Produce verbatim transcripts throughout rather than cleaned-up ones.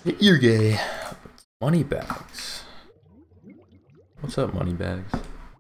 You're gay. Money bags. What's up, money bags?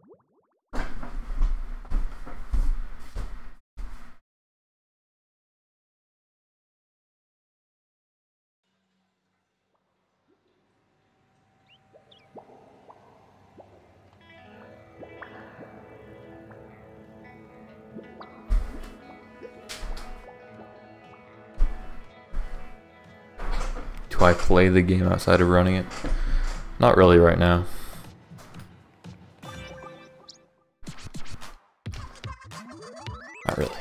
Do I play the game outside of running it? Not really right now. Not really.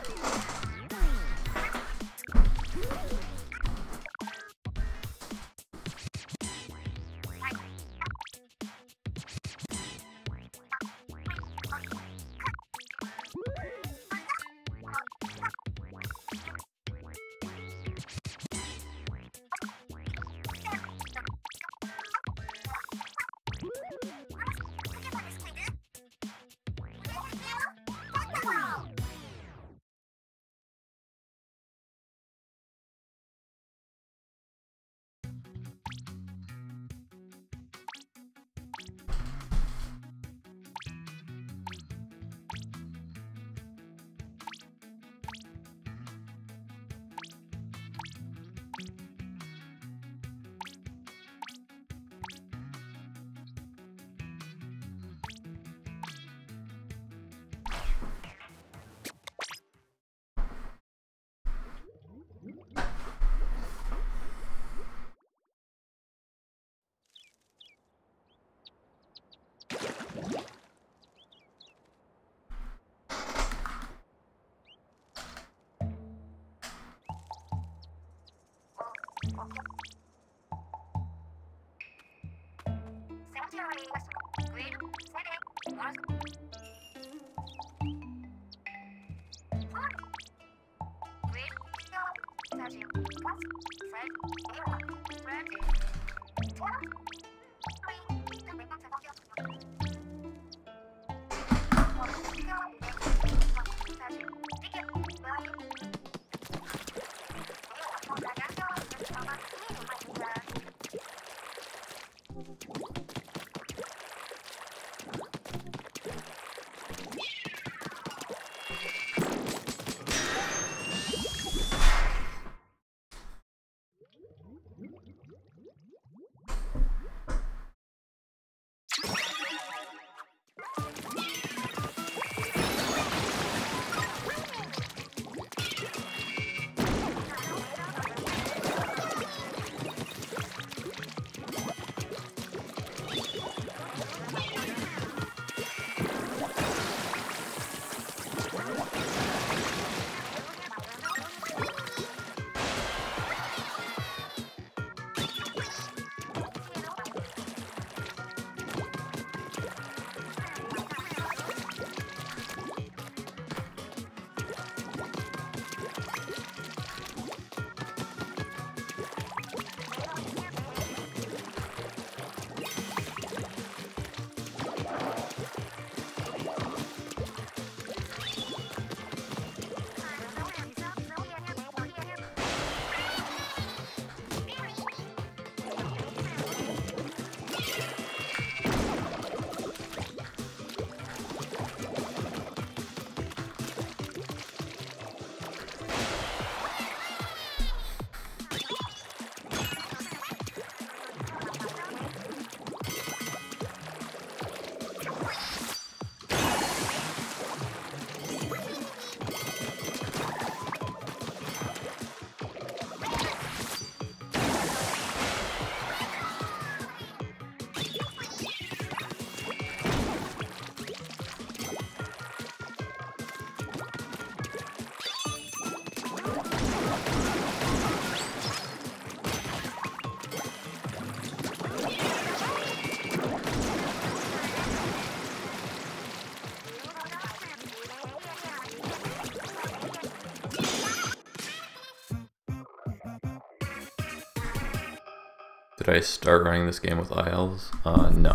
Did I start running this game with I Ls? Uh, no.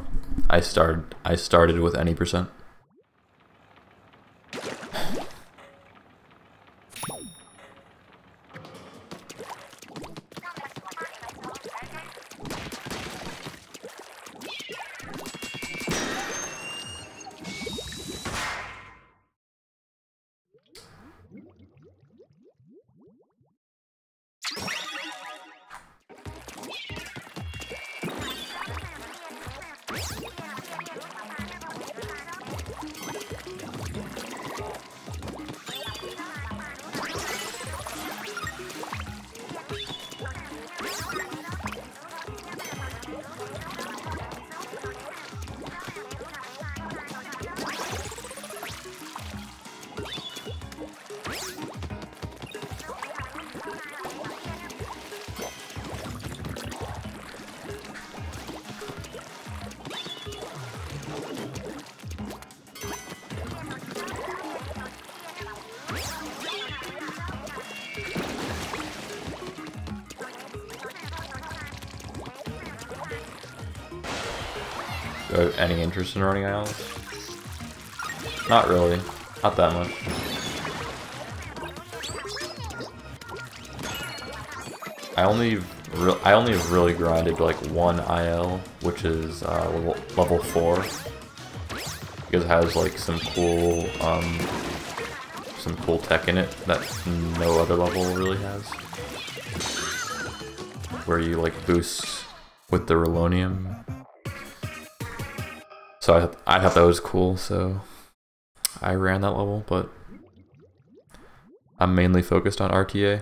I started. I started with any percent. Do I have any interest in running Isles? Not really. Not that much. I only re I only really grinded like one I L, which is uh, level, level four, because it has like some cool um, some cool tech in it that no other level really has, where you like boost with the Relonium. So I, th I thought that was cool, so I ran that level, but I'm mainly focused on R T A.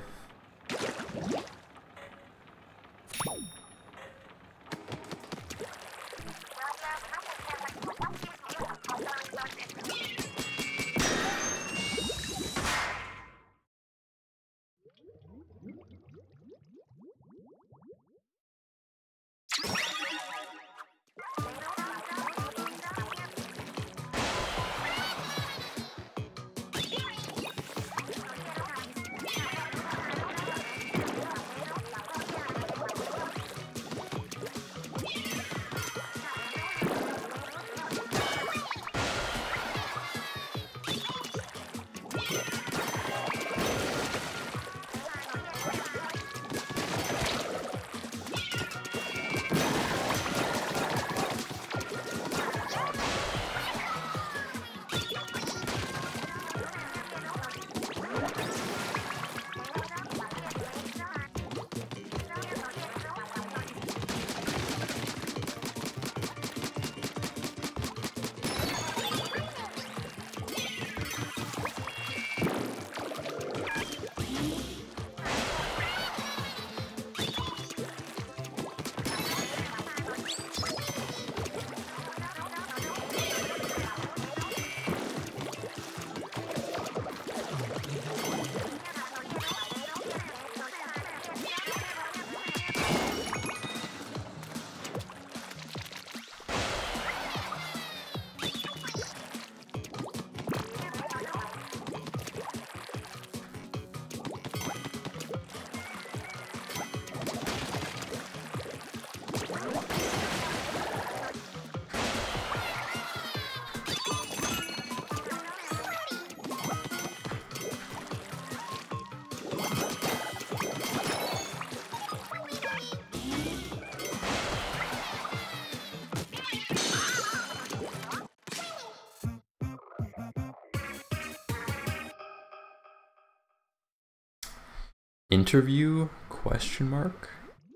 Interview? Question mark?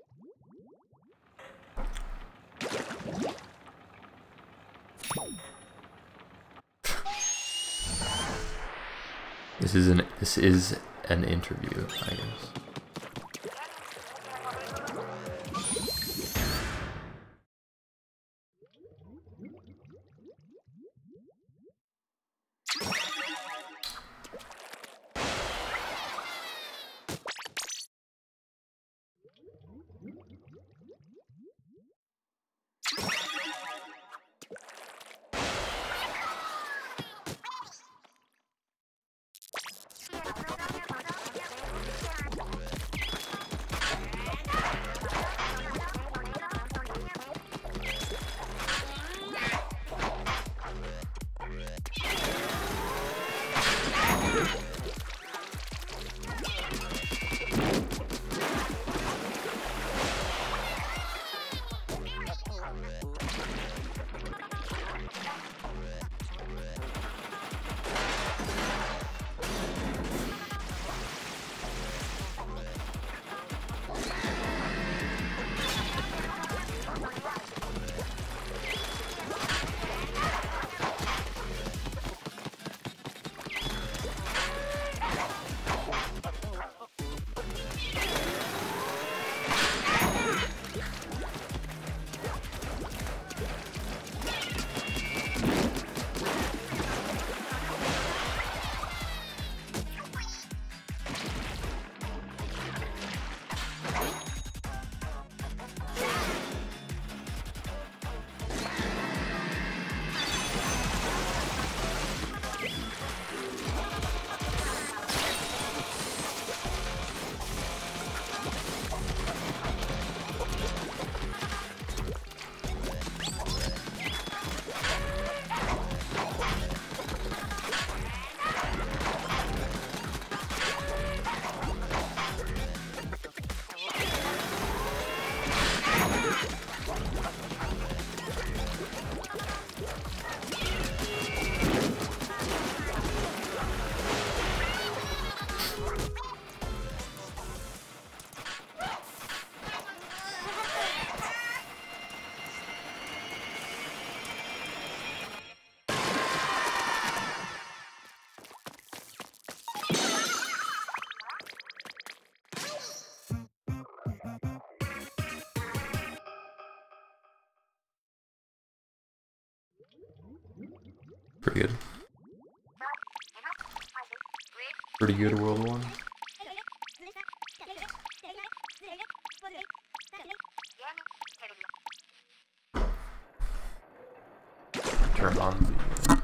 This is an this is an interview, I guess. pretty good. Pretty good World One. Turn on the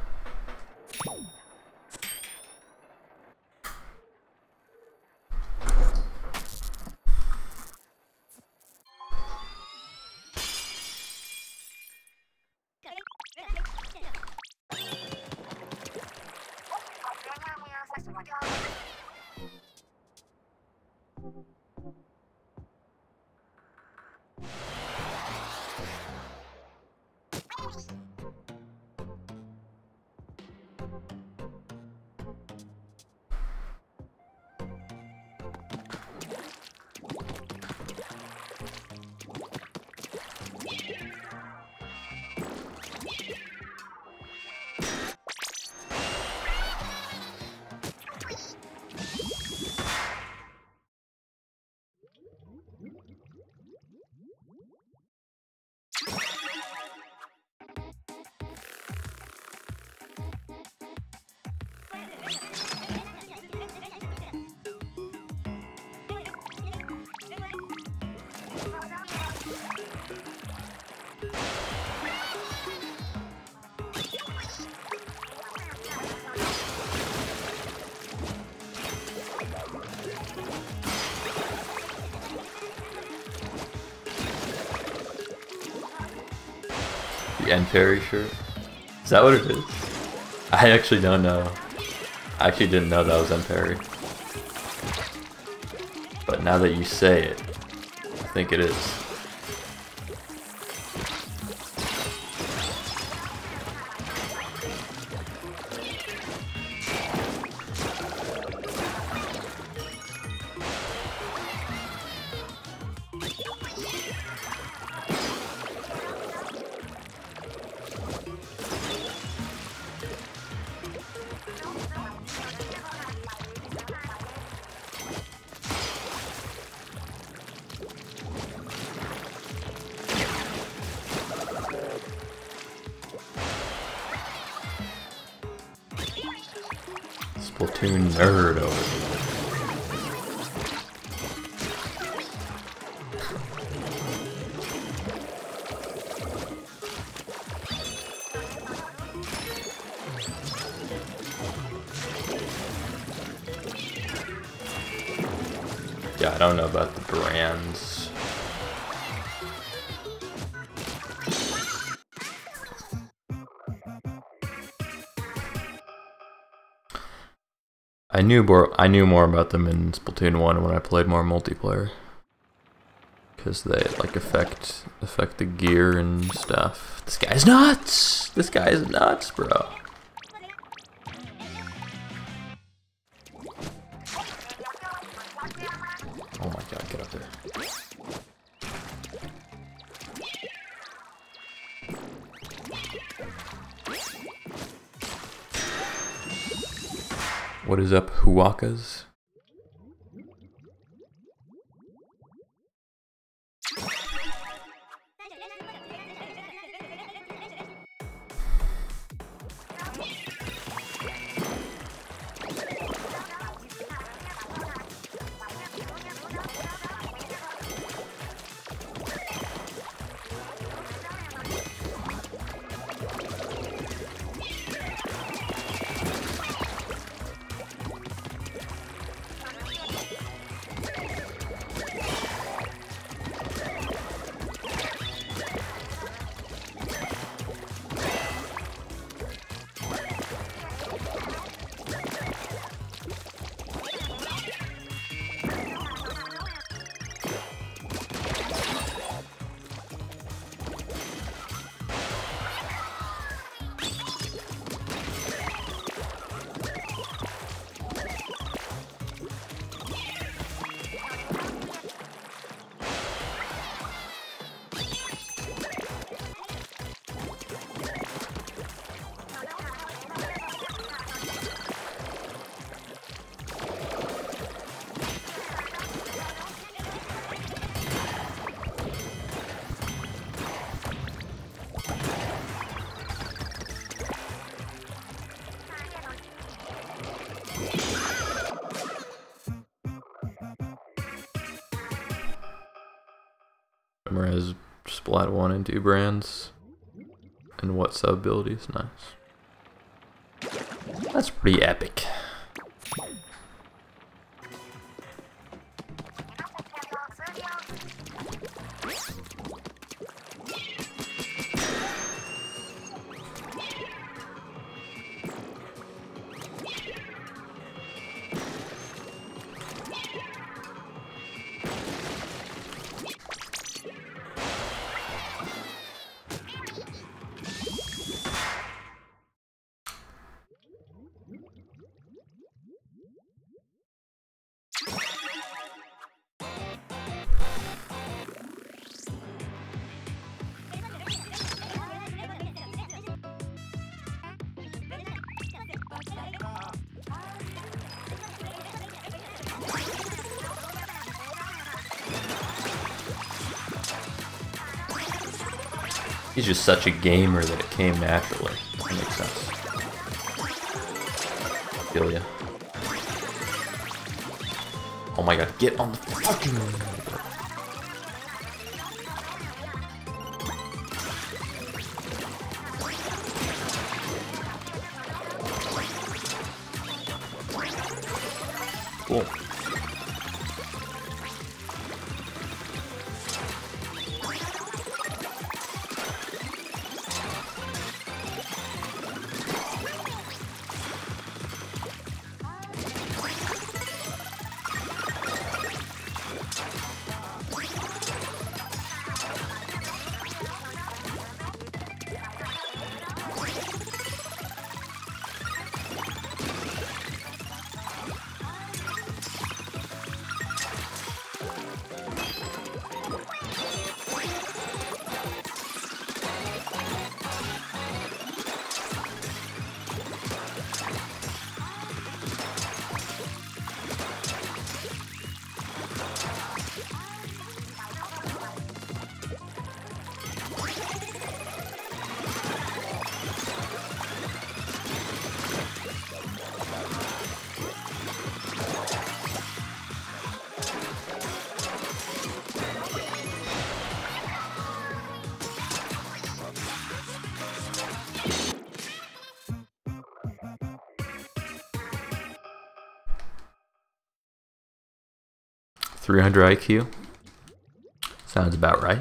The N Perry shirt? Is that what it is? I actually don't know. I actually didn't know that was N Perry. But now that you say it, I think it is. Splatoon nerd over here. Yeah, I don't know about the brands. I knew more. I knew more about them in Splatoon one when I played more multiplayer, because they like affect affect the gear and stuff. This guy's nuts. This guy is nuts, bro. Oh my god, get up there. What is up, Huakas? Nightmare has Splat one and two brands. And what sub abilities? Nice. That's pretty epic. He's just such a gamer that it came naturally. That makes sense. I feel ya. Oh my god, get on the fucking... Cool. three hundred I Q. Sounds about right.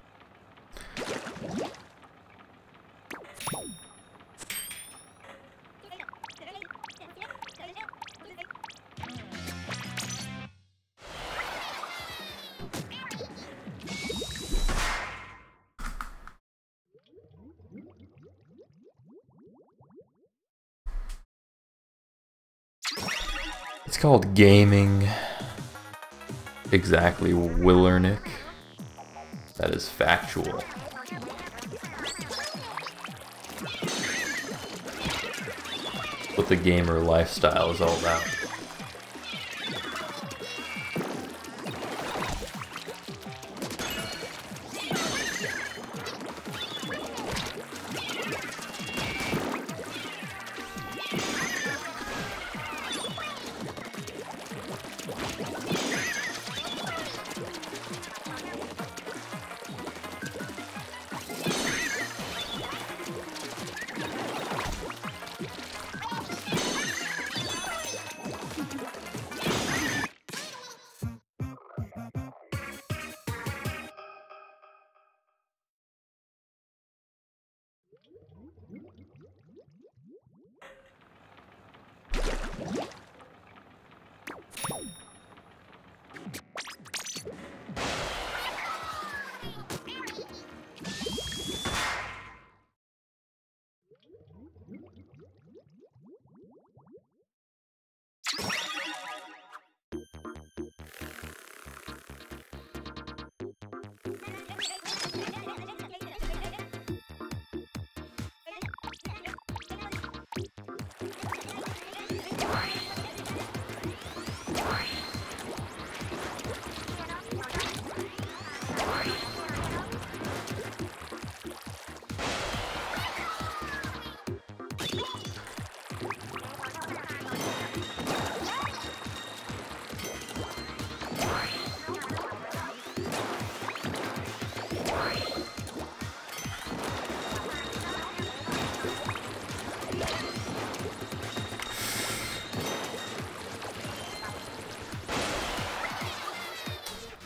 It's called gaming. Exactly, Willernick. That is factual. What the gamer lifestyle is all about.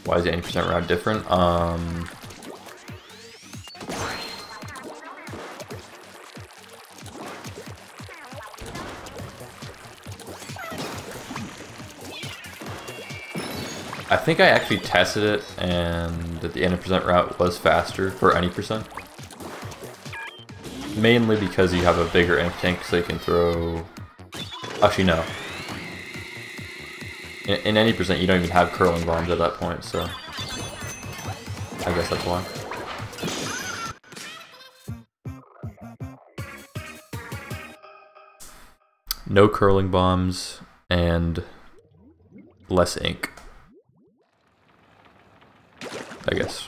Why is the eighty percent route different? Um, I think I actually tested it, and that the eighty percent route was faster for any percent. Mainly because you have a bigger ink tank, so you can throw... Actually, no. In, in any percent, you don't even have curling bombs at that point, so... I guess that's why. No curling bombs, and less ink. I guess.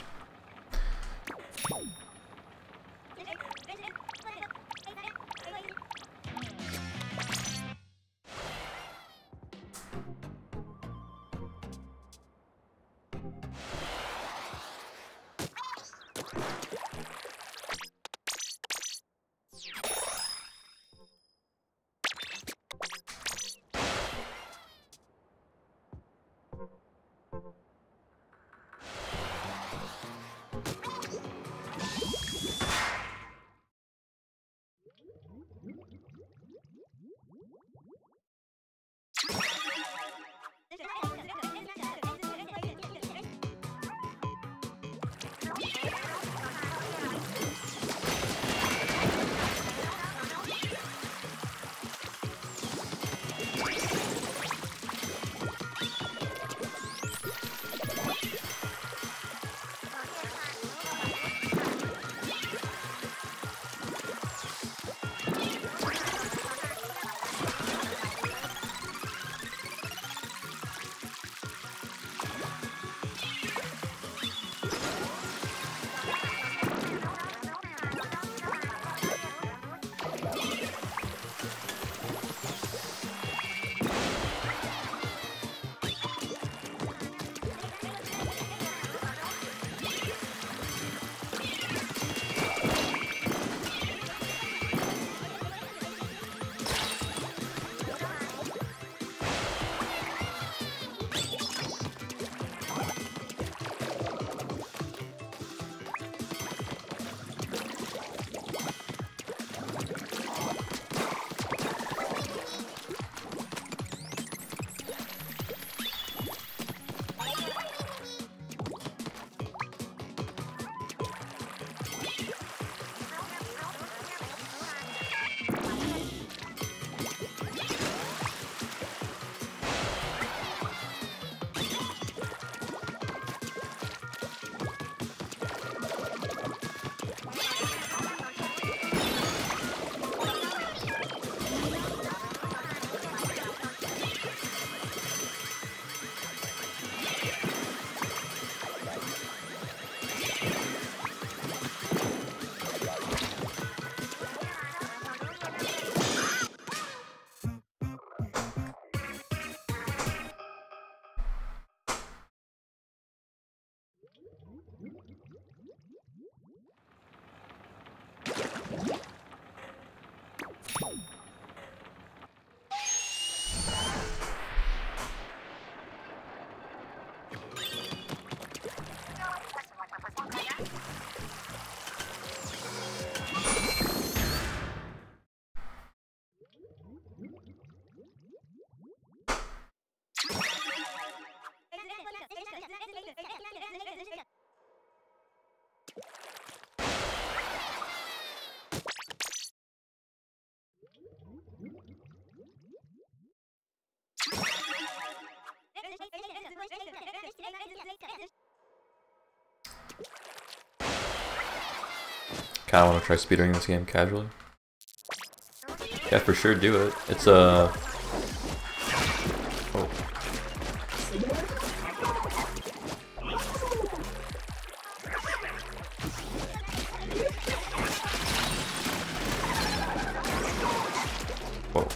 Kinda wanna try speedrunning this game casually. Yeah, for sure do it. It's a... Uh... Oh. Whoa.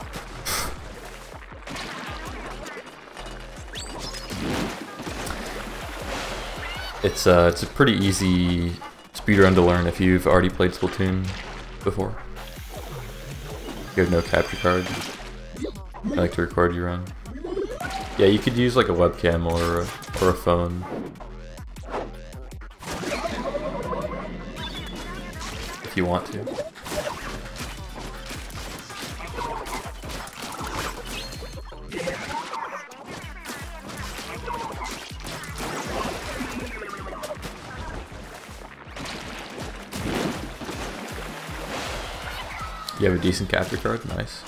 It's uh, it's a pretty easy speedrun to learn if you've already played Splatoon before. You have no capture card. I like to record your run. Yeah, you could use like a webcam or a, or a phone you want to. You have a decent capture card? Nice.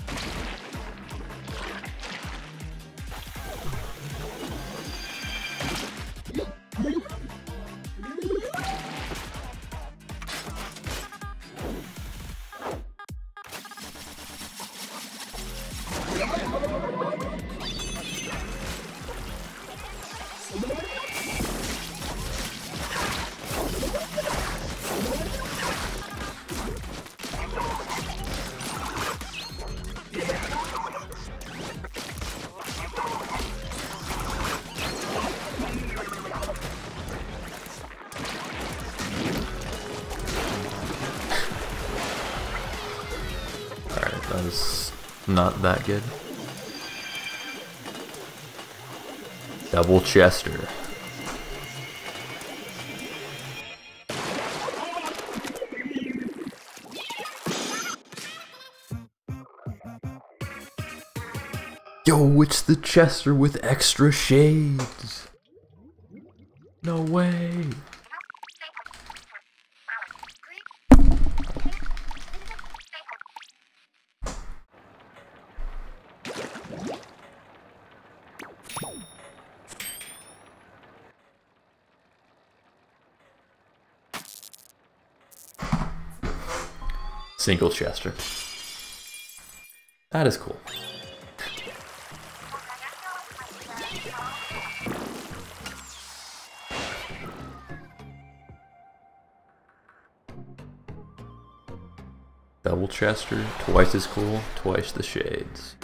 That was not that good. Double Chester. Yo, it's the Chester with extra shades. No way. Single Chester. That is cool. Double Chester, twice as cool, twice the shades.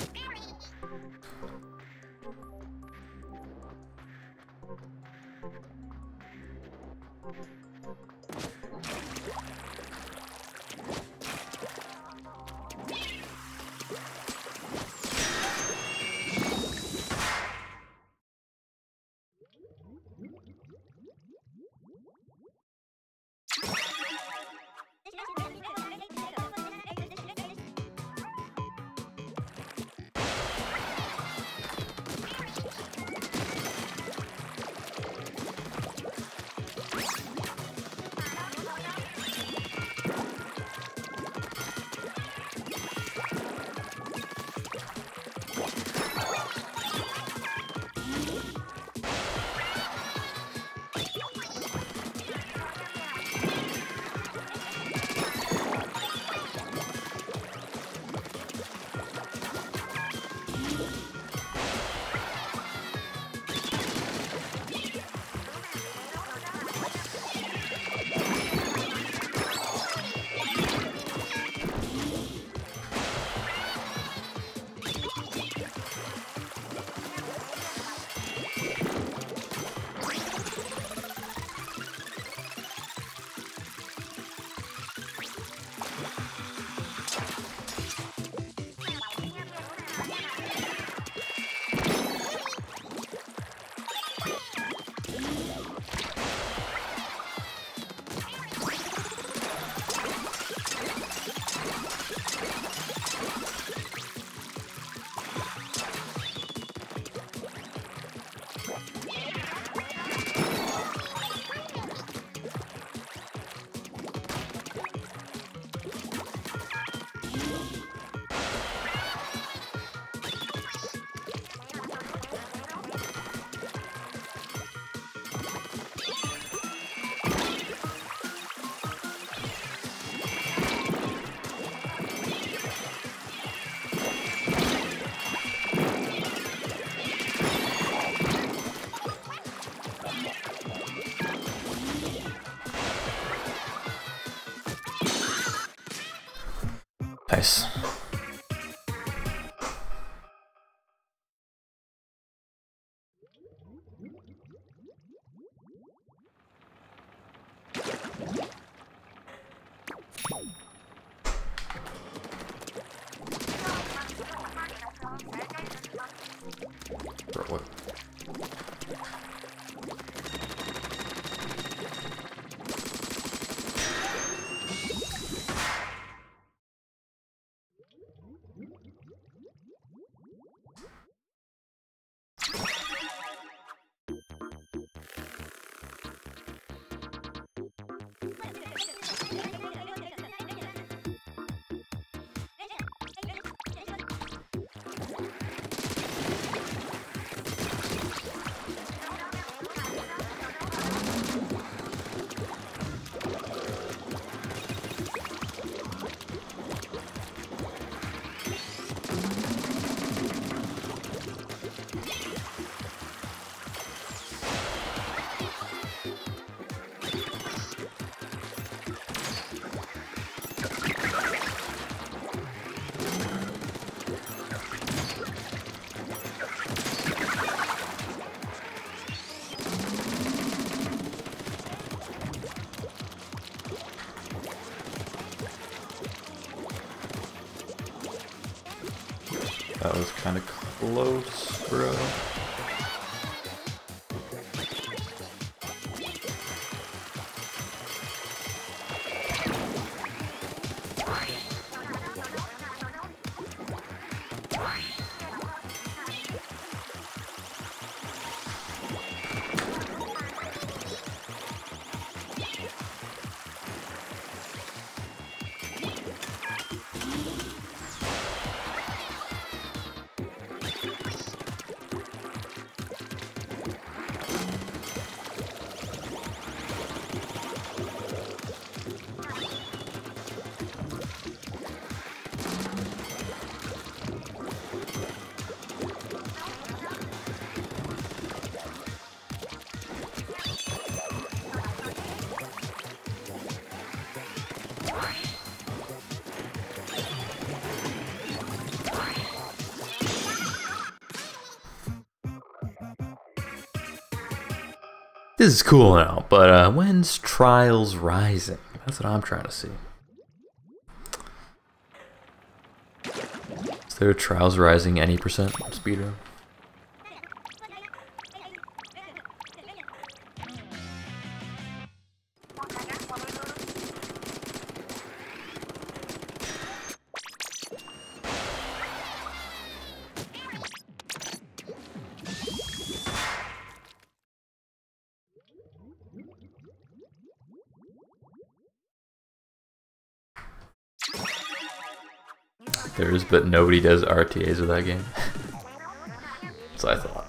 That was kind of close, bro. This is cool now, but uh, when's Trials Rising? That's what I'm trying to see. Is there a Trials Rising any percent speedrun? There is, but nobody does R T As with that game. So I thought.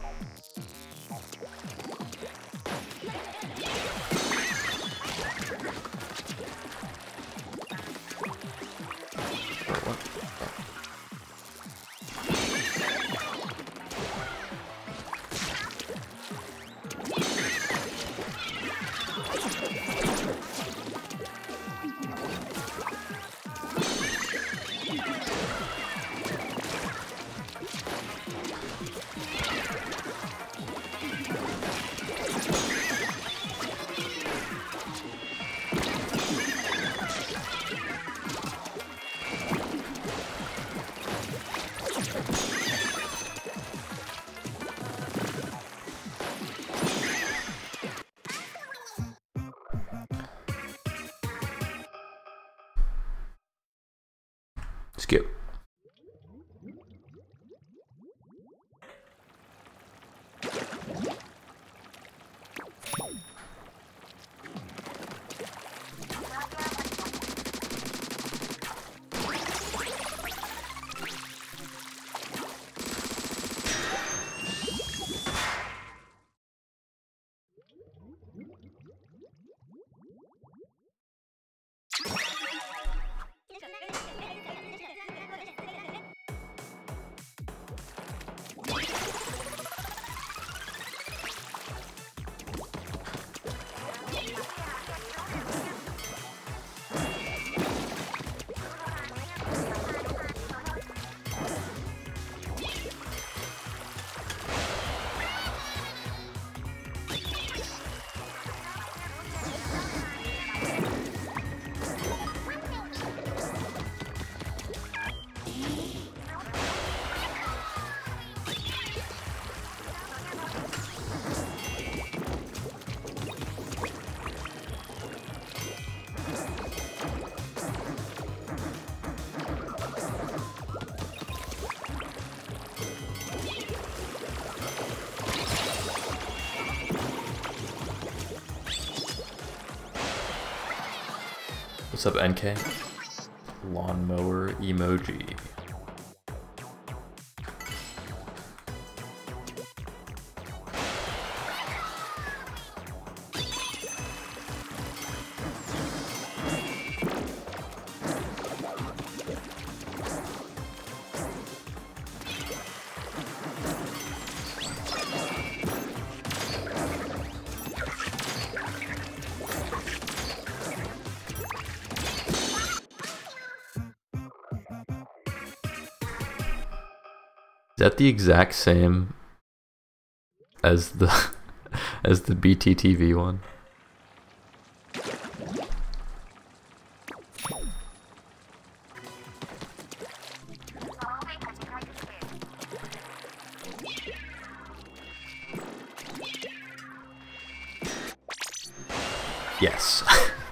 Skip. What's up, N K? Lawnmower emoji. Is that the exact same as the as the B T T V one? Yes.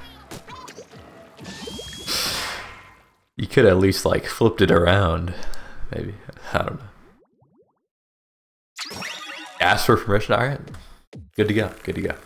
You could at least like flipped it around. Maybe. I don't know. Ask for permission, alright. Good to go, good to go.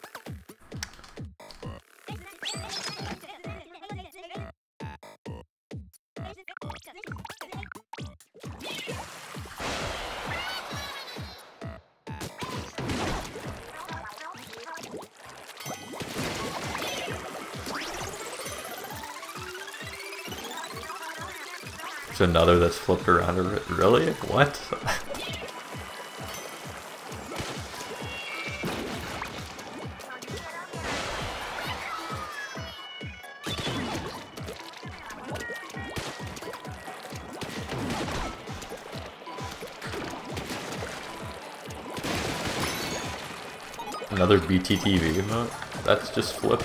There's another that's flipped around. Really? What? Another B T T V emote? That's just flipped.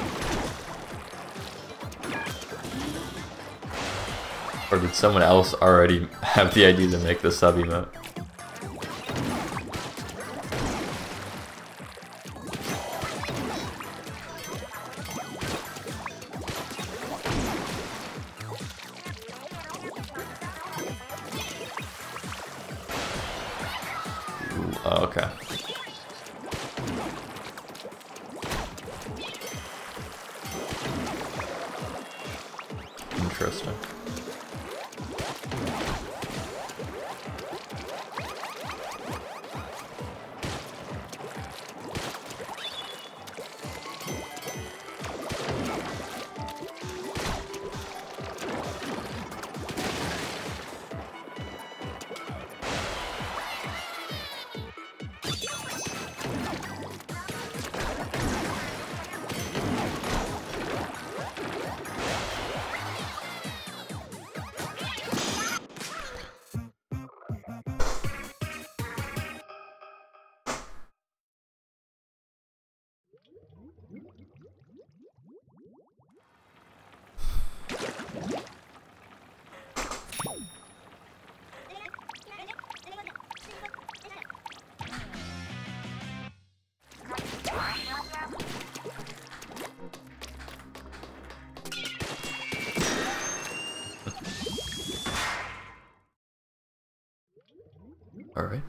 Or did someone else already have the idea to make the sub emote? Ooh, oh, okay. Interesting. All right.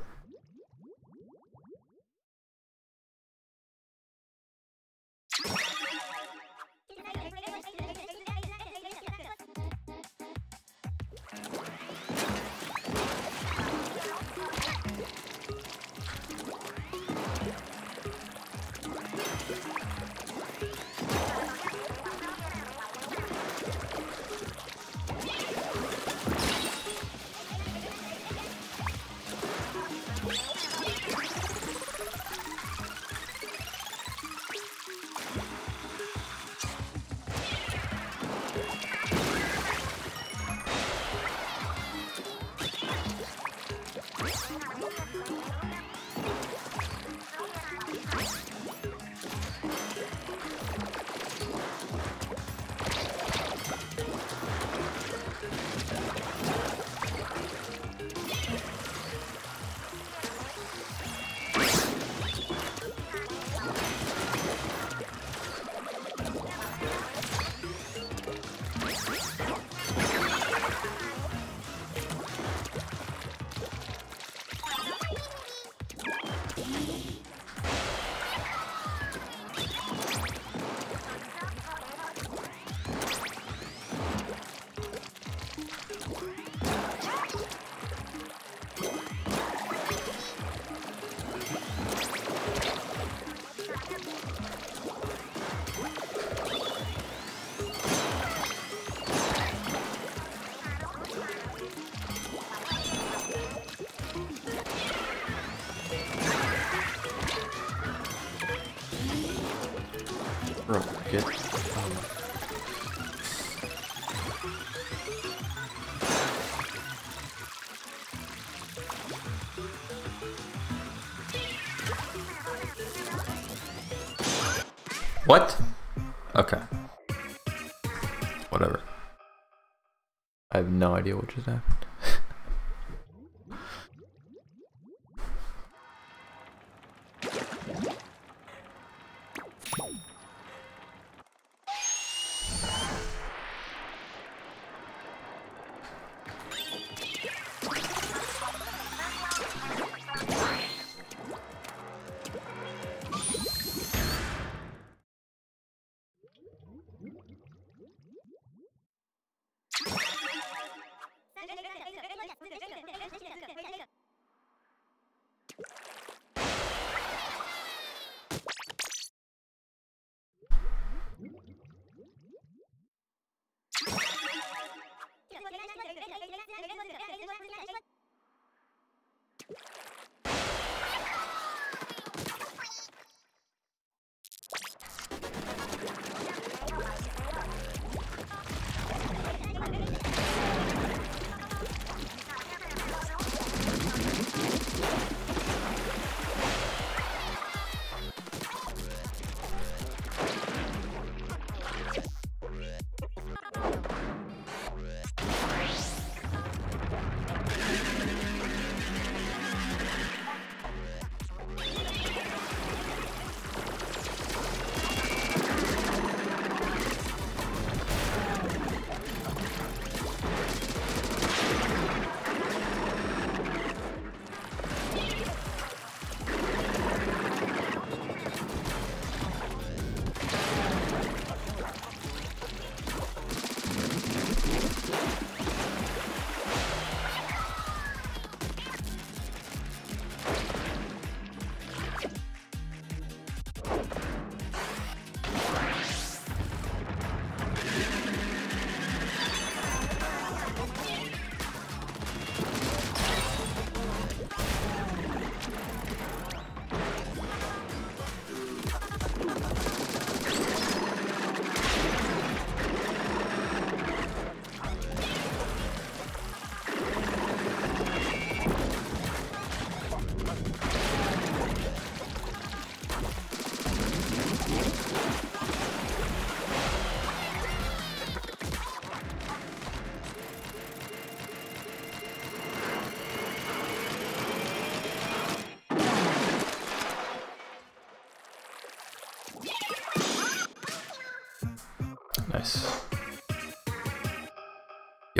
Bro, get. Um, what? Okay. Whatever. I have no idea what just happened.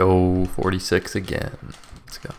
Yo, forty-six again. Let's go.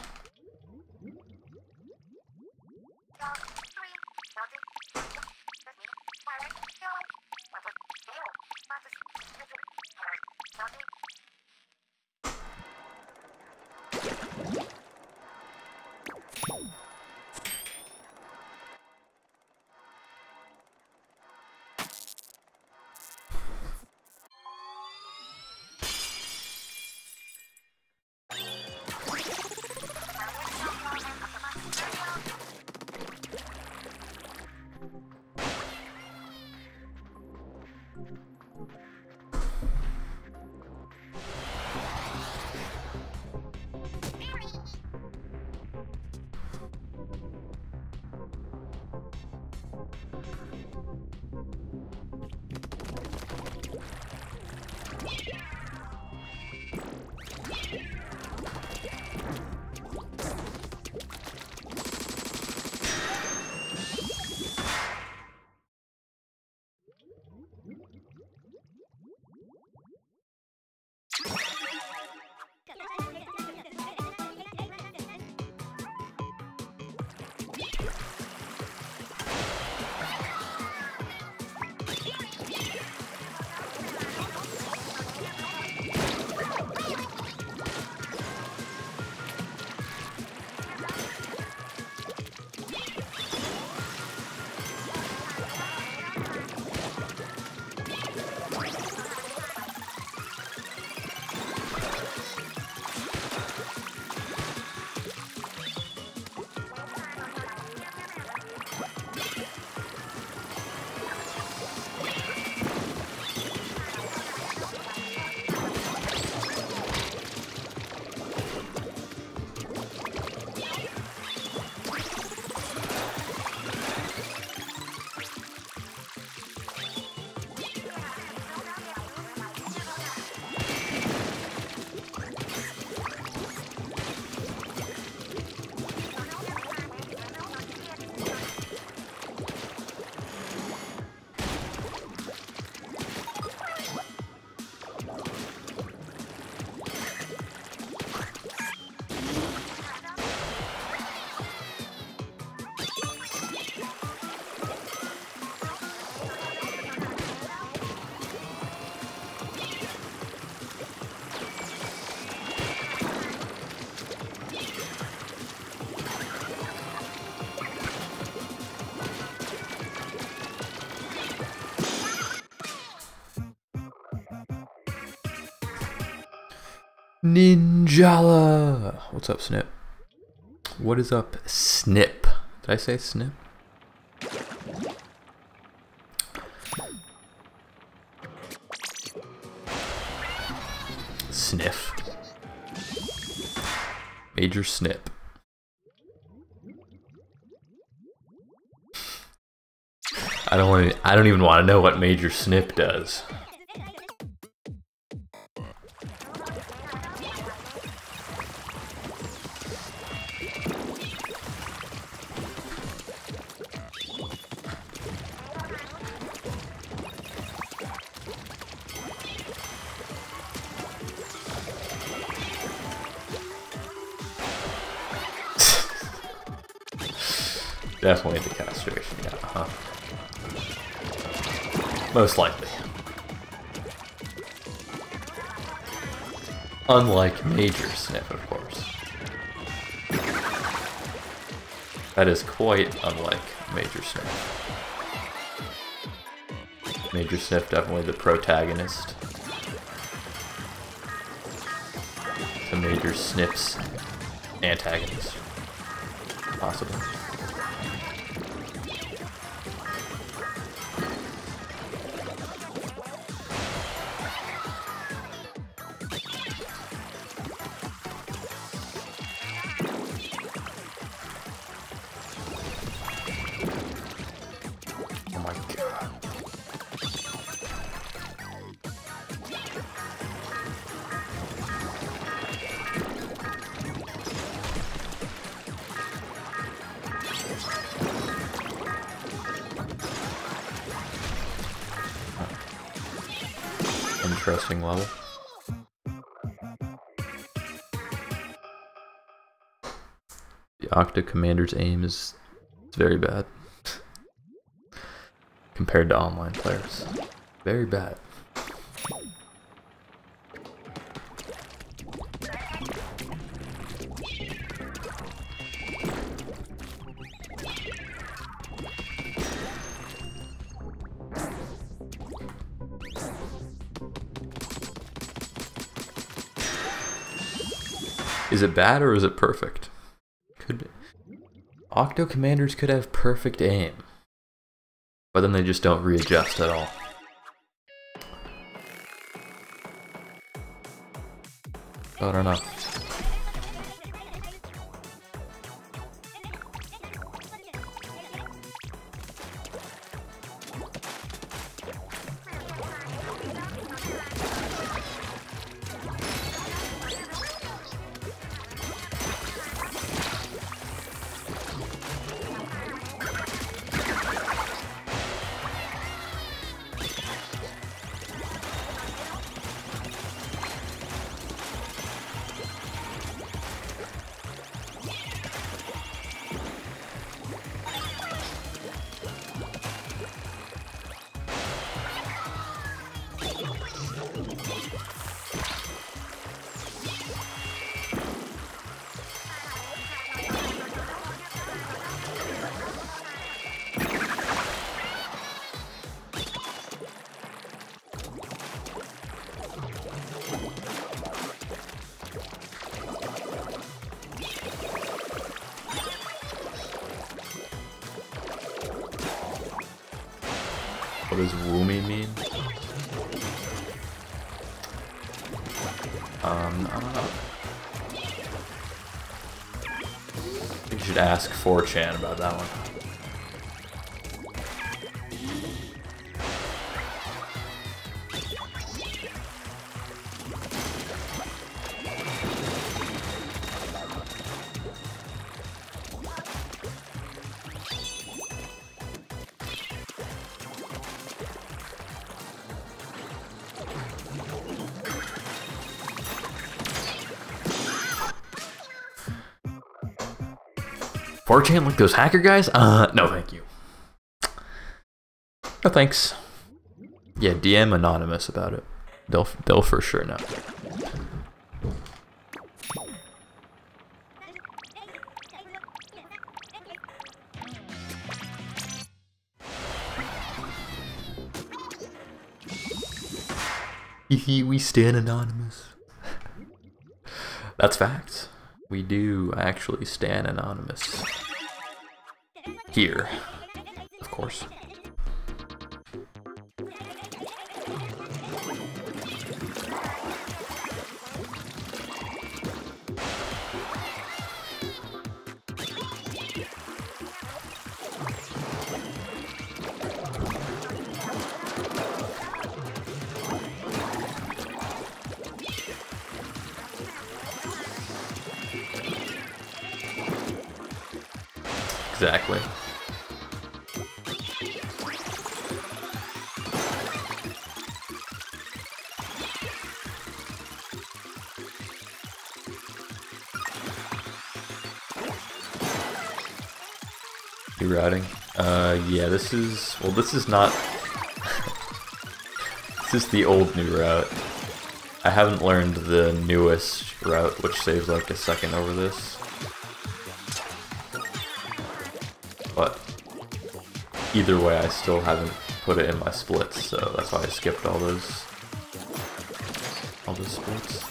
Ninjala! What's up, Snip? What is up, Snip? Did I say Snip? Sniff. Major Snip. I don't want to, I don't even want to know what Major Snip does. Definitely the castration, yeah, huh? Most likely. Unlike Major Snip, of course. That is quite unlike Major Snip. Major Snip definitely the protagonist to Major Snip's antagonist, possibly. Interesting level. Octo Commander's aim is it's very bad compared to online players. Very bad. Is it bad or is it perfect? Could be. Octo Commanders could have perfect aim, but then they just don't readjust at all. I don't know. What does Woomy mean? Um, I don't know. I think you should ask four chan about that one. four chan like those hacker guys? Uh, no thank you. No thanks. Yeah, D M Anonymous about it. They'll, they'll for sure know. Hehe, we stand Anonymous. That's facts. We do actually stand Anonymous. Here, of course. Exactly. You routing? Uh, yeah, this is, well, this is not, this is the old new route. I haven't learned the newest route, which saves like a second over this. But either way, I still haven't put it in my splits, so that's why I skipped all those, all those splits.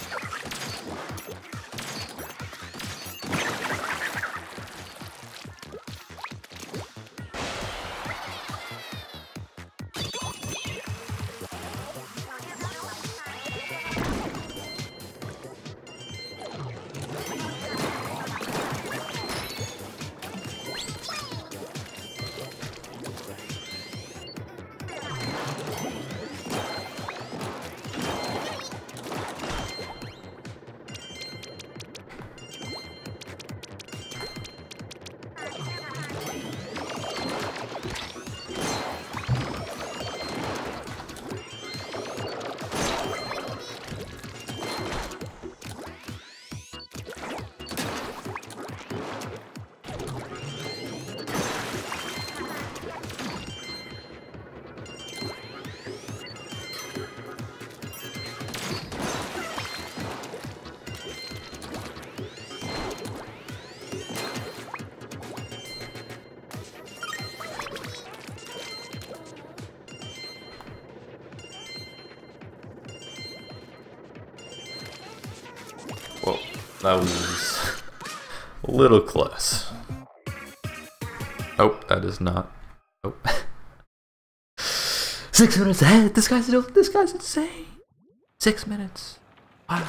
That was a little close. Oh, that is not. Oh. Six minutes ahead. This guy's this guy's insane. Six minutes. Wow.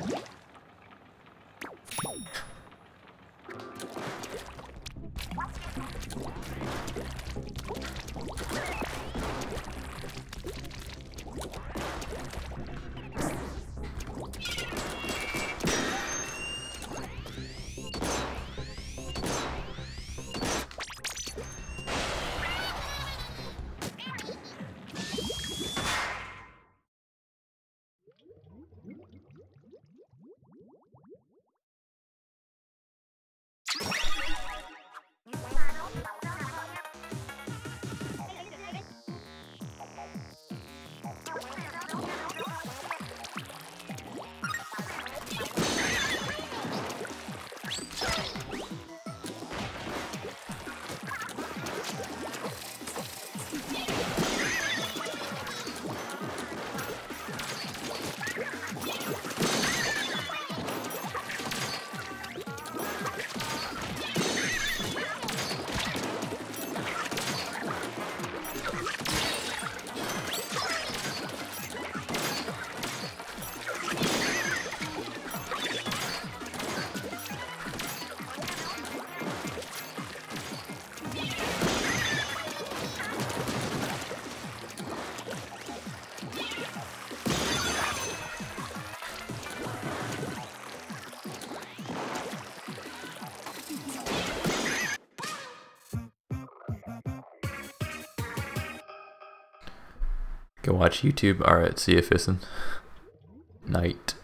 Go watch YouTube. Alright, see you, Fissin. Night.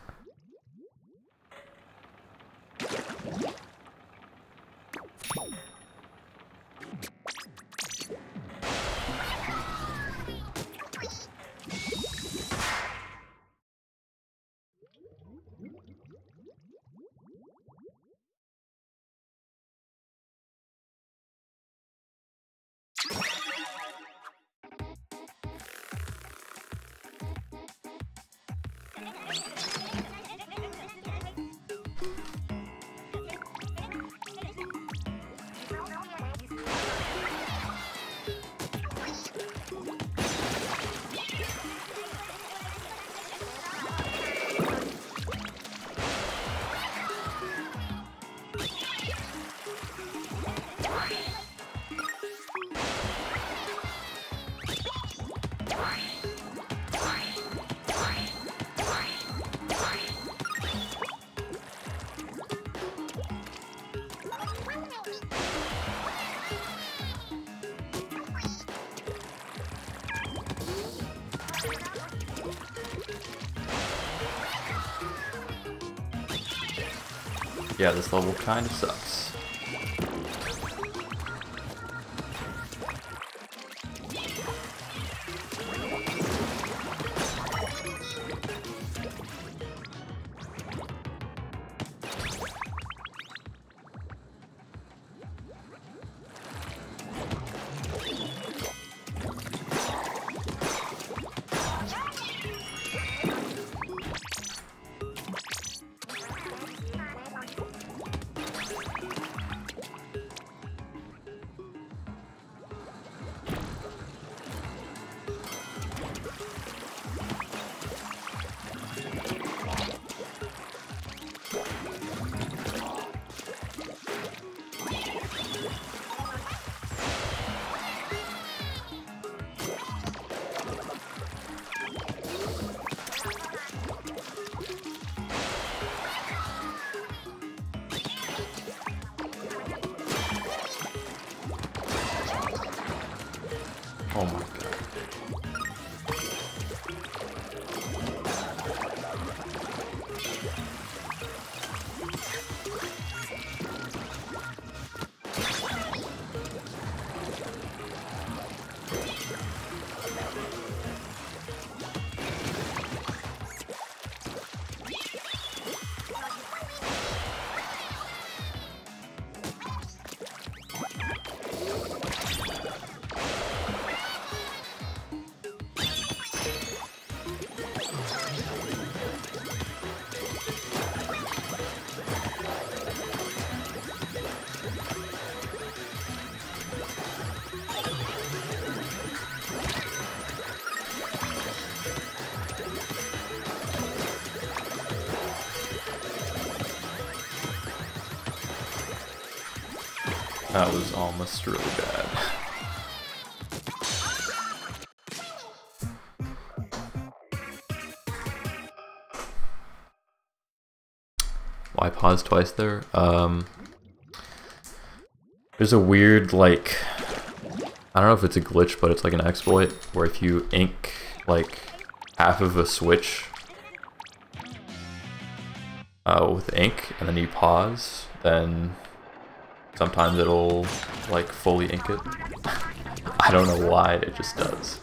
Yeah, this level kind of sucks. Oh my god. That was almost really bad. Why pause twice there? Um, there's a weird, like, I don't know if it's a glitch, but it's like an exploit where if you ink like half of a switch uh, with ink and then you pause, then sometimes it'll like fully ink it. I don't know why, it just does.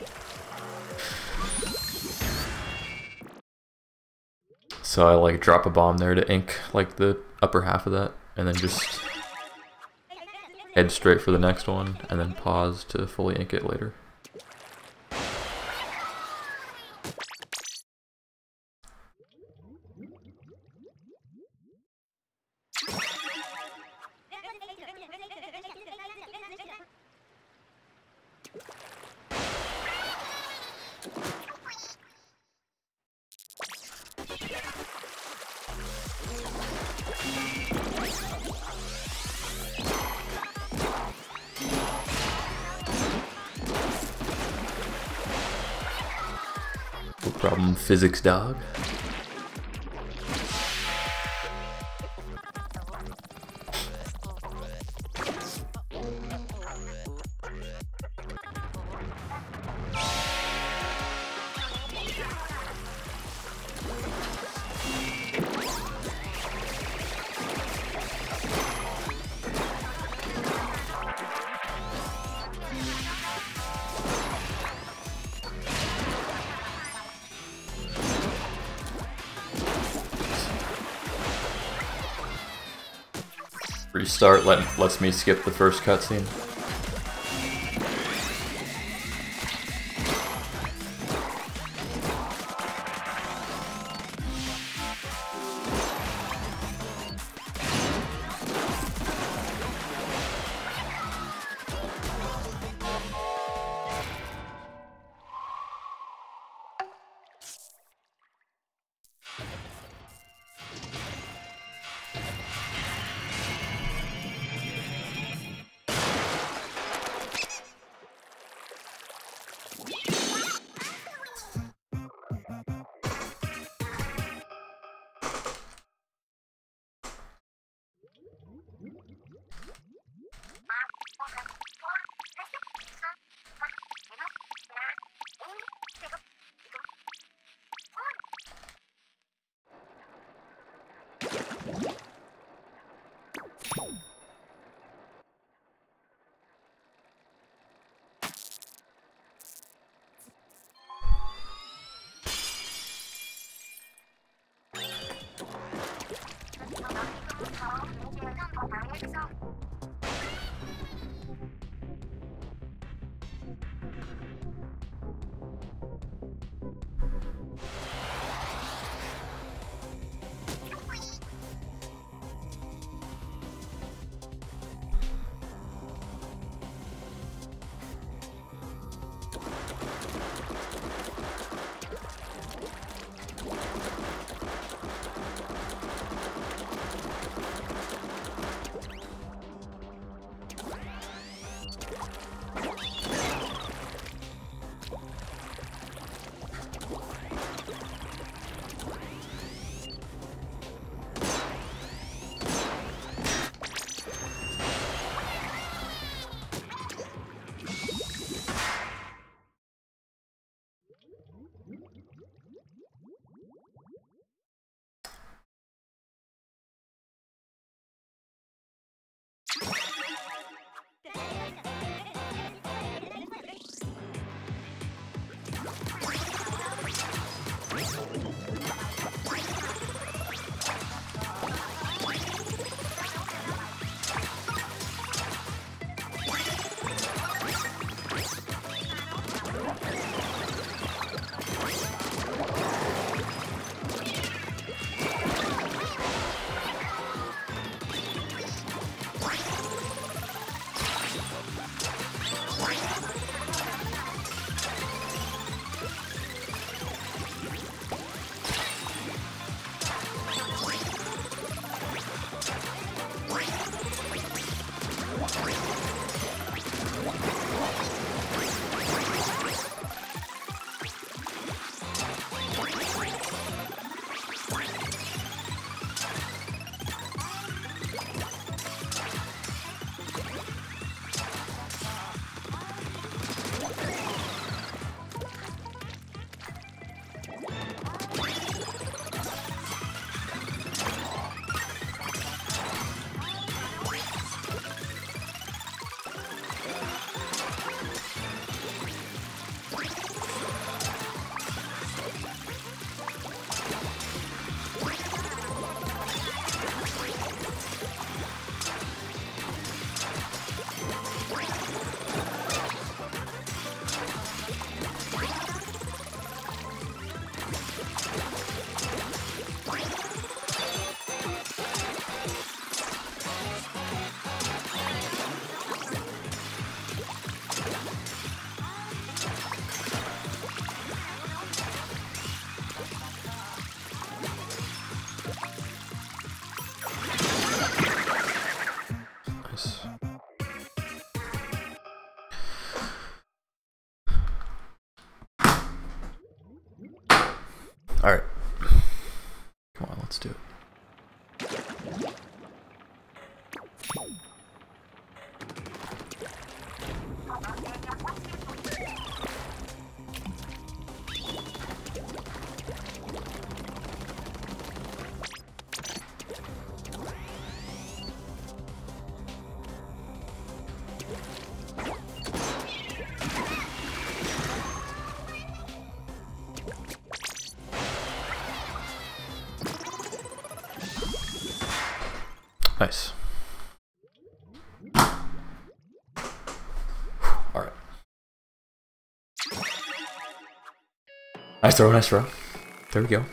So I like drop a bomb there to ink like the upper half of that, and then just head straight for the next one, and then pause to fully ink it later. No problem, physics dog. Restart let, lets me skip the first cutscene. nice. Alright. Come on, let's do it. Nice. Alright. Nice throw, nice throw. There we go.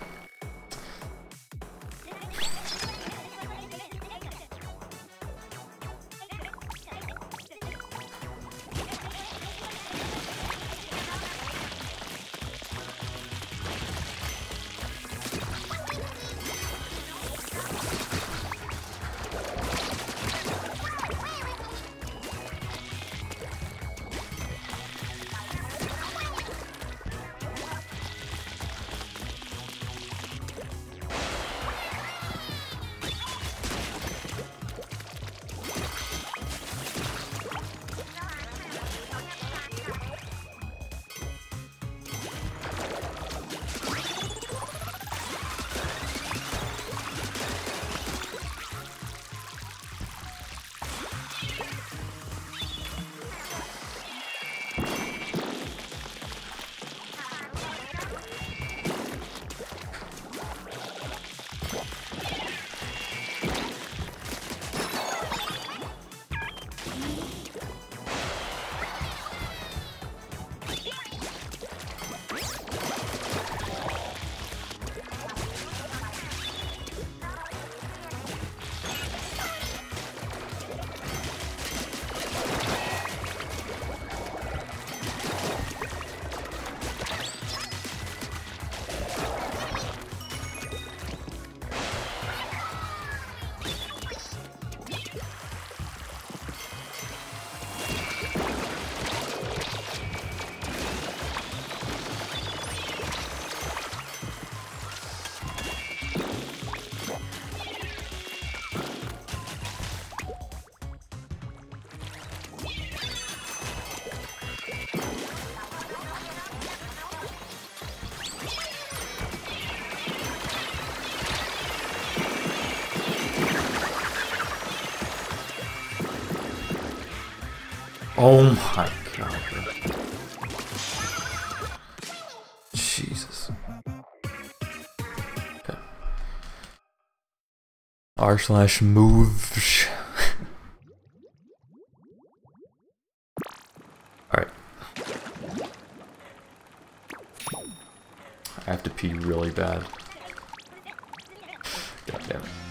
Oh my god. Jesus. Okay. R slash move. Alright. I have to pee really bad. God damn it.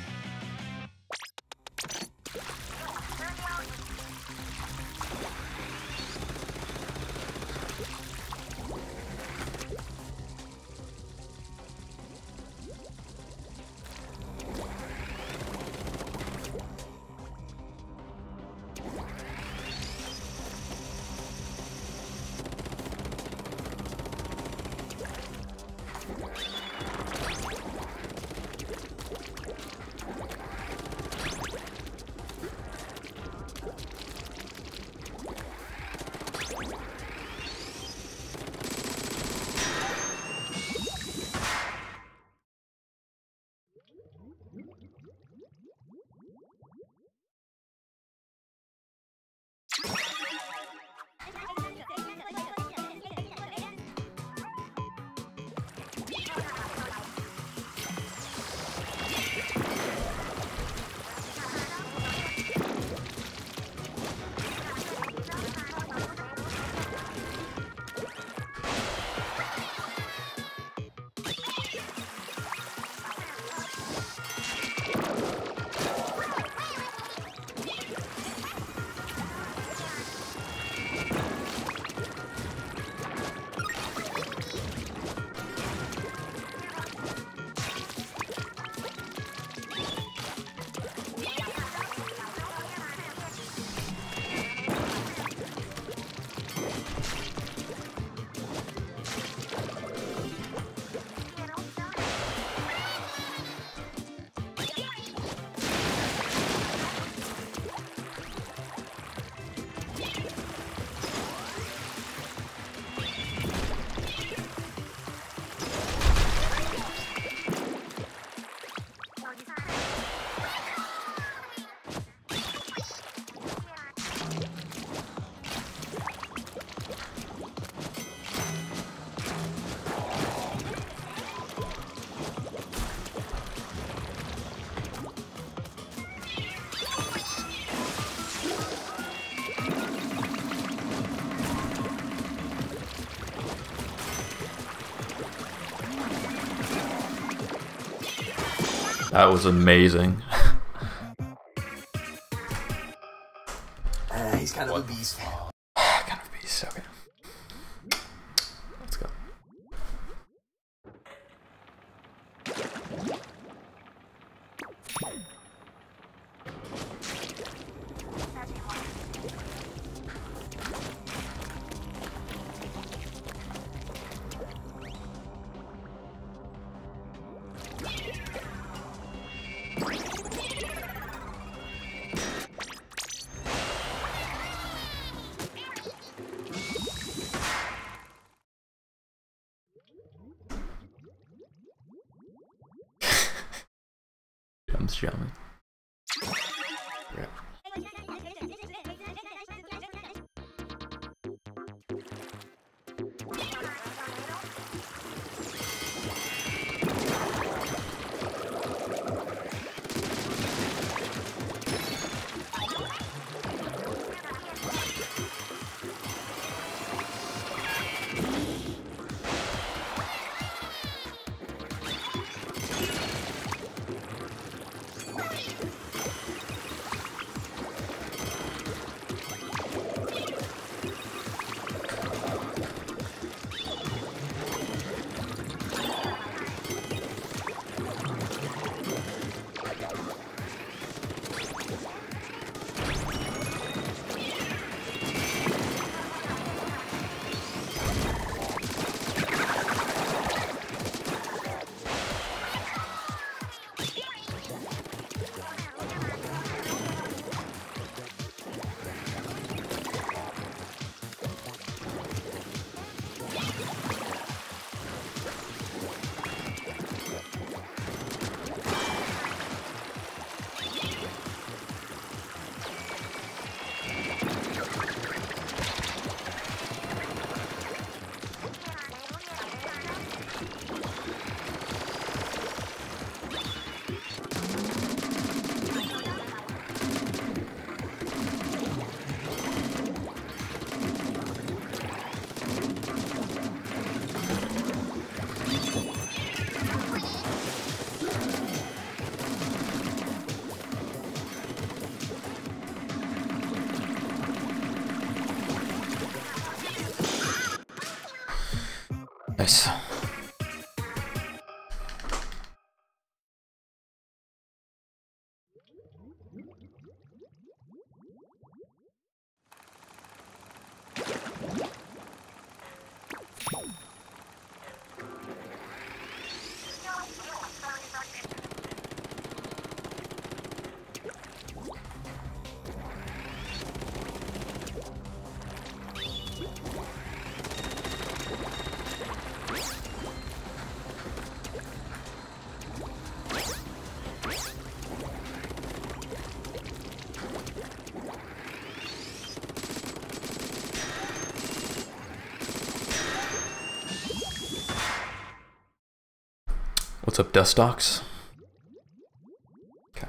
That was amazing. Uh, he's kind of what? a beast. Kind of a beast, okay. Let's go. Jumps, jumping. Yeah. Nice. What's up, Dustox? Okay.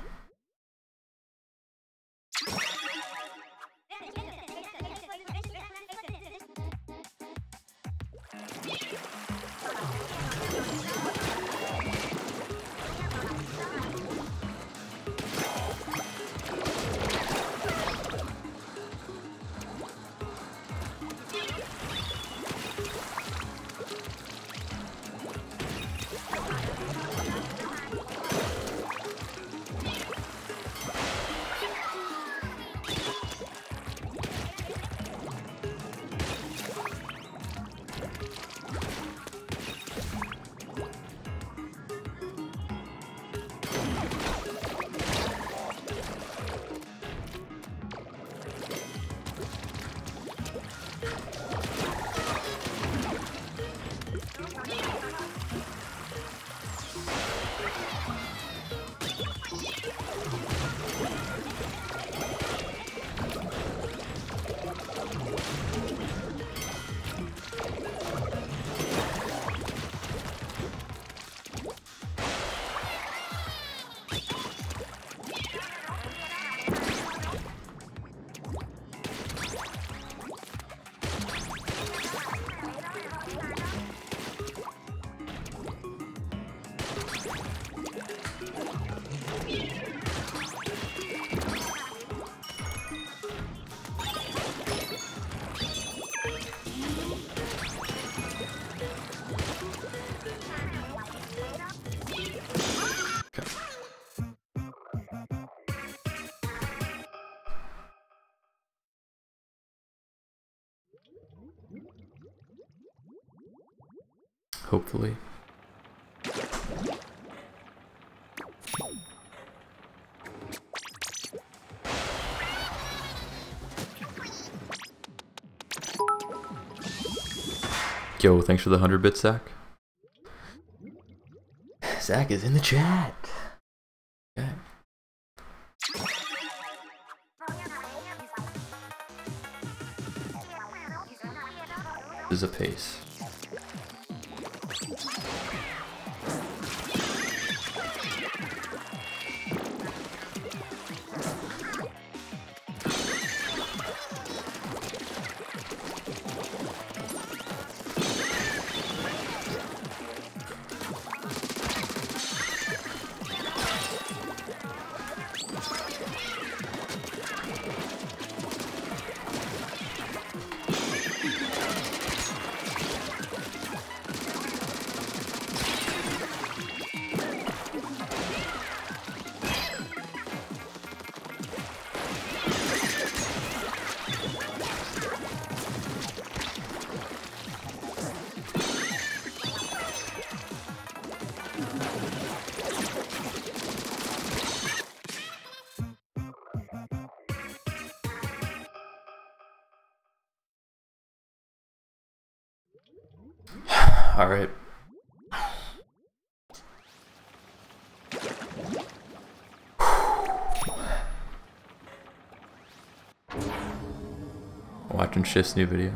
Hopefully. Yo, thanks for the hundred bits, Zach. Zach is in the chat. Okay. This is a pace. All right. Watching Shift's new video.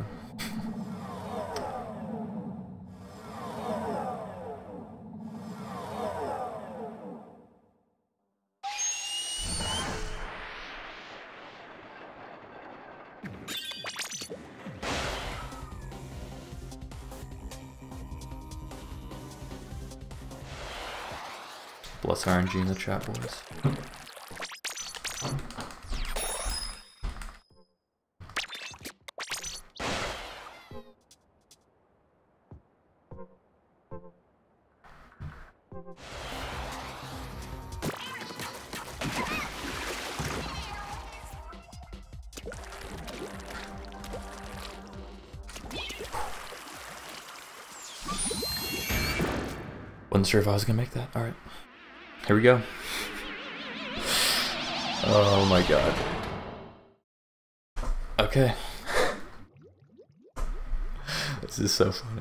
Bless R N G in the chat, boys. Wasn't sure if I was gonna make that. All right. Here we go. Oh my god. Okay. This is so funny.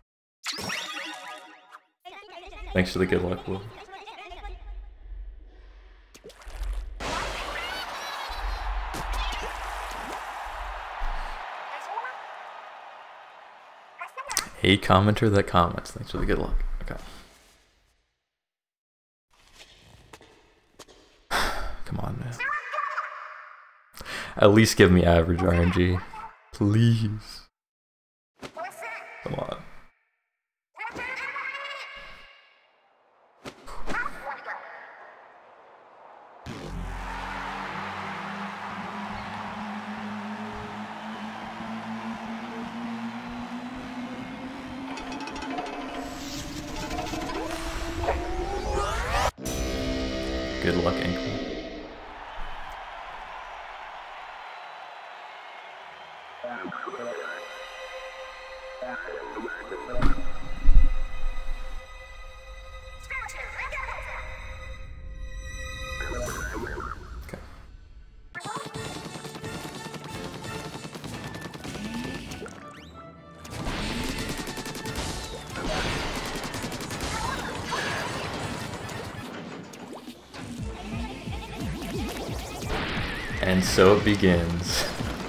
Thanks for the good luck, Will. A commenter that comments. Thanks for the good luck. Okay. Come on, man. At least give me average R N G. Please. Come on. Good luck, Ankle. And so it begins.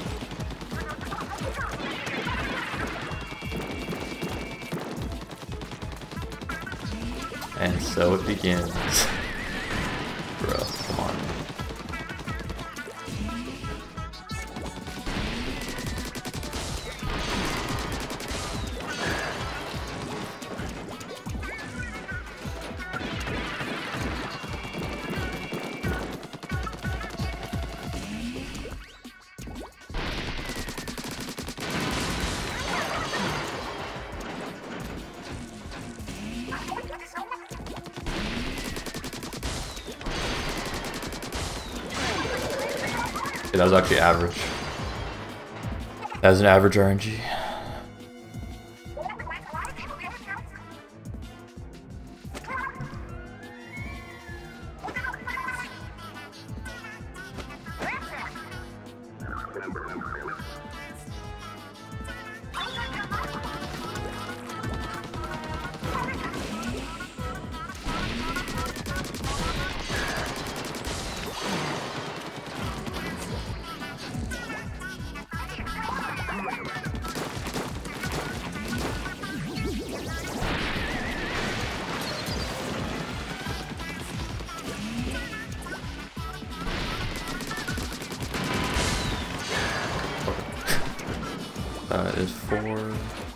And so it begins. Bro, come on. That was actually average. As an average R N G. That is four.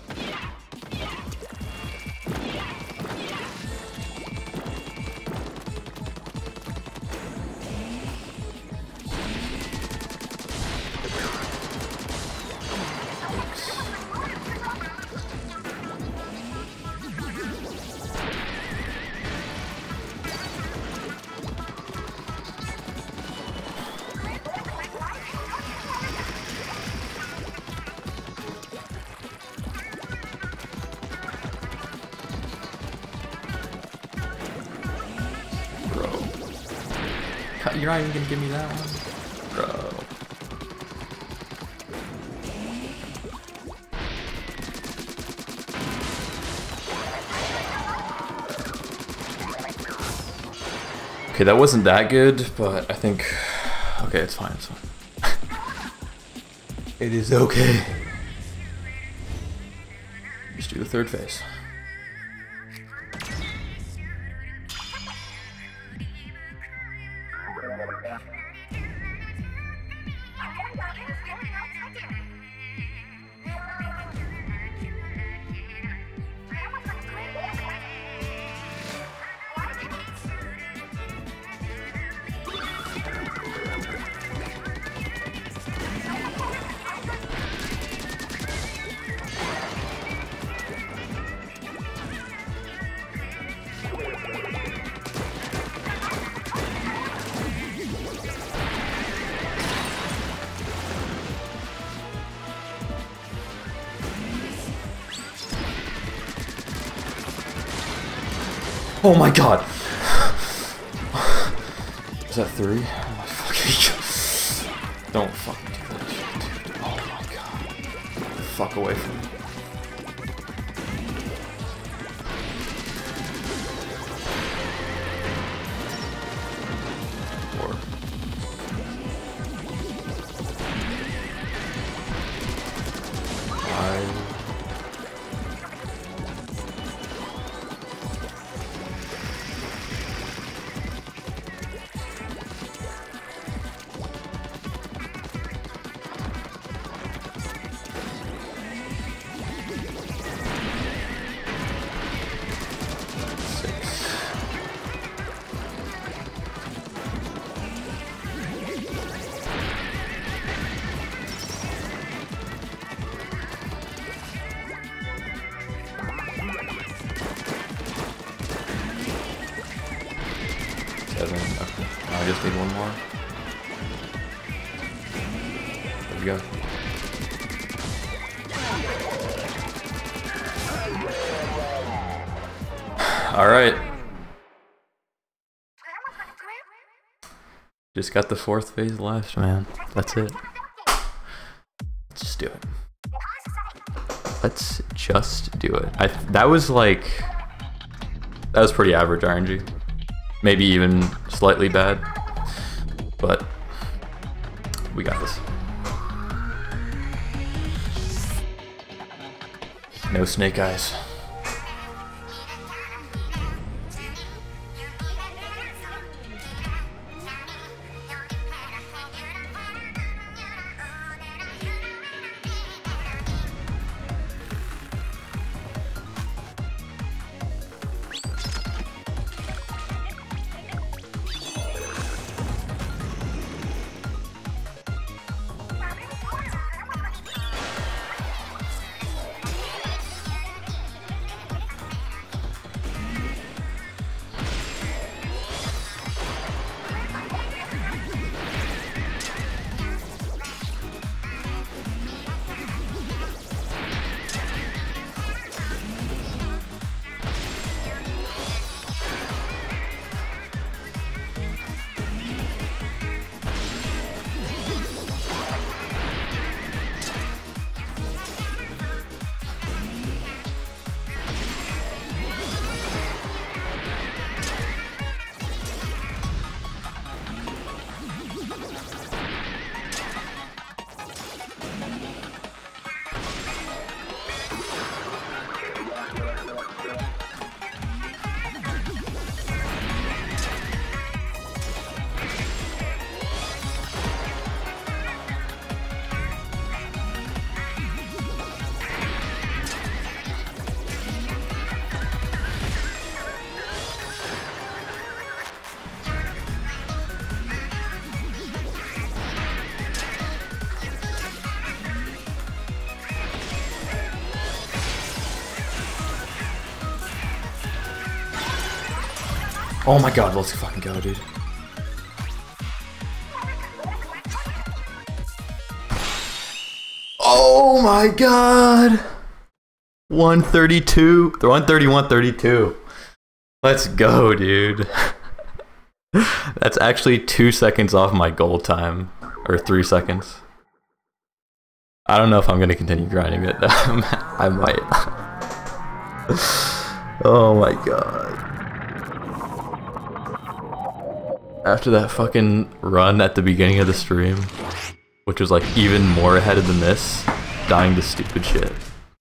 You're not even gonna give me that one? Bro. Okay, that wasn't that good, but I think... Okay, it's fine, it's fine. It is okay. Just do the third phase. Oh my god! Is that three? Oh my fucking... Don't fucking do that shit, dude. Oh my god. Fuck away from me. Four. Five. Seven. Okay. I just need one more. There we go. All right. Just got the fourth phase left, man. That's it. Let's just do it. Let's just do it. I that was like that was pretty average R N G. Maybe even slightly bad, but we got this. No snake eyes. Oh my god, let's fucking go, dude. Oh my god! one thirty-two, one thirty-one thirty-two. Let's go, dude. That's actually two seconds off my goal time. Or three seconds. I don't know if I'm gonna continue grinding it. I might. Oh my god. After that fucking run at the beginning of the stream, which was like even more ahead than this, dying to stupid shit.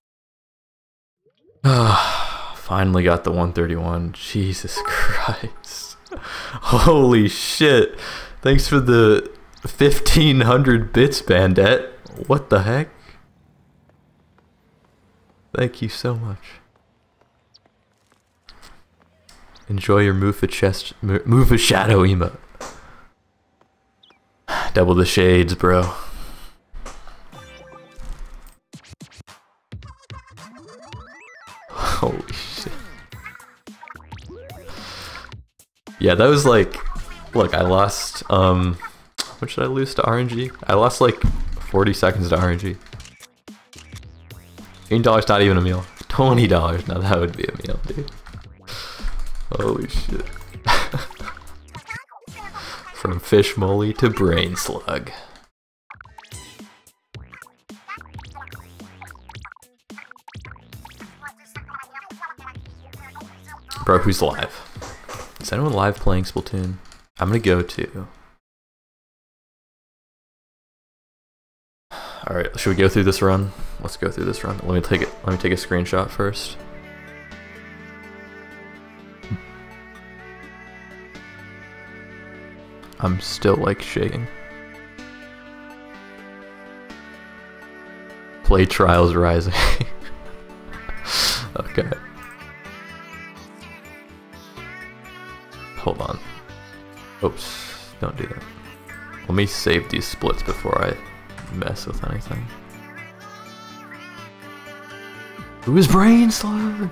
Finally got the one thirty-one. Jesus Christ. Holy shit. Thanks for the fifteen hundred bits, Bandette. What the heck? Thank you so much. Enjoy your move a chest, move a shadow emote. Double the shades, bro. Holy shit. Yeah, that was like, look, I lost, um, what should I lose to R N G? I lost like forty seconds to R N G. eighteen dollars not even a meal. twenty dollars, now that would be a meal, dude. Holy shit. From fish moly to brain slug. Bro, who's live? Is anyone live playing Splatoon? I'm gonna go to. Alright, should we go through this run? Let's go through this run. Let me take it let me take a screenshot first. I'm still like shaking. Play Trials Rising. Okay. Hold on. Oops, don't do that. Let me save these splits before I mess with anything. Who is Brain Slug?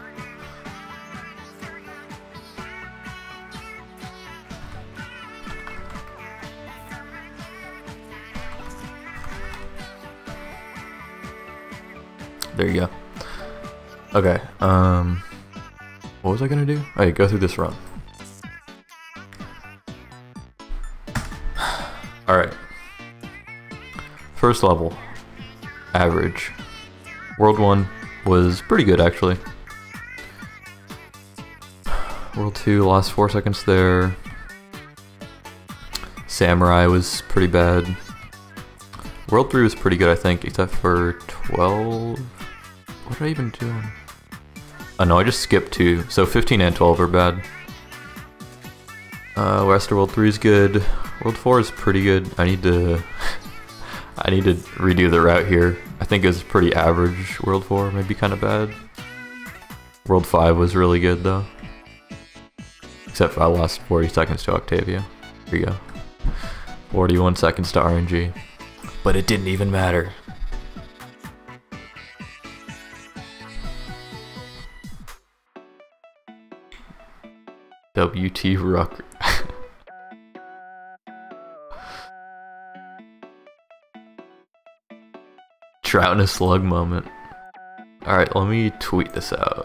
There you go. Okay, um... what was I gonna do? Oh, yeah, go through this run. Alright. First level. Average. World one was pretty good, actually. World two lost four seconds there. Samurai was pretty bad. World three was pretty good, I think, except for twelve... What did I even do? Oh no, I just skipped two, so fifteen and twelve are bad. Uh, Western World three is good. World four is pretty good. I need to... I need to redo the route here. I think it was pretty average. World four, maybe kind of bad. World five was really good though. Except for I lost forty seconds to Octavia. Here you go. forty-one seconds to R N G. But it didn't even matter. W T Rucker. Trout in a slug moment. Alright, let me tweet this out.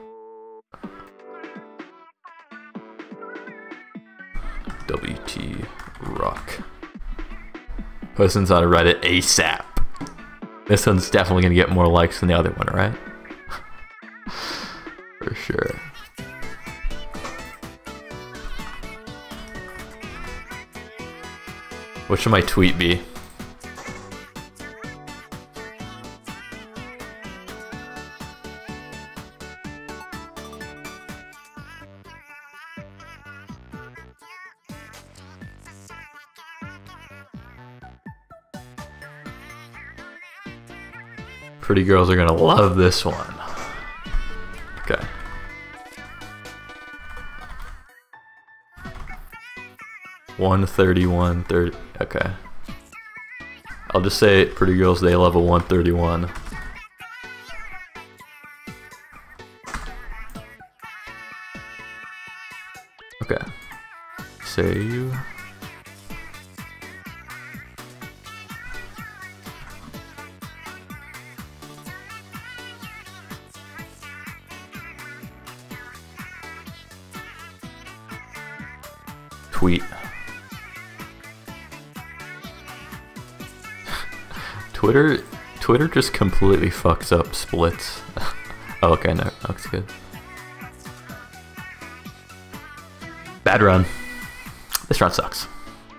W T Rock. Posting's on Reddit ASAP. This one's definitely gonna get more likes than the other one, right? For sure. What should my tweet be? Pretty girls are gonna love this one. Okay. one thirty-one thirty. Okay. I'll just say it, pretty girls, they love a one thirty-one. save. Tweet. Twitter, Twitter just completely fucks up splits. Oh, okay, no, looks good. Bad run. This run sucks.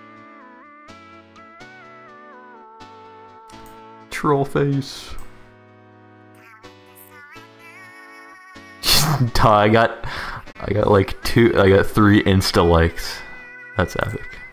Troll face. I got, I got like two, I got three insta likes. That's epic.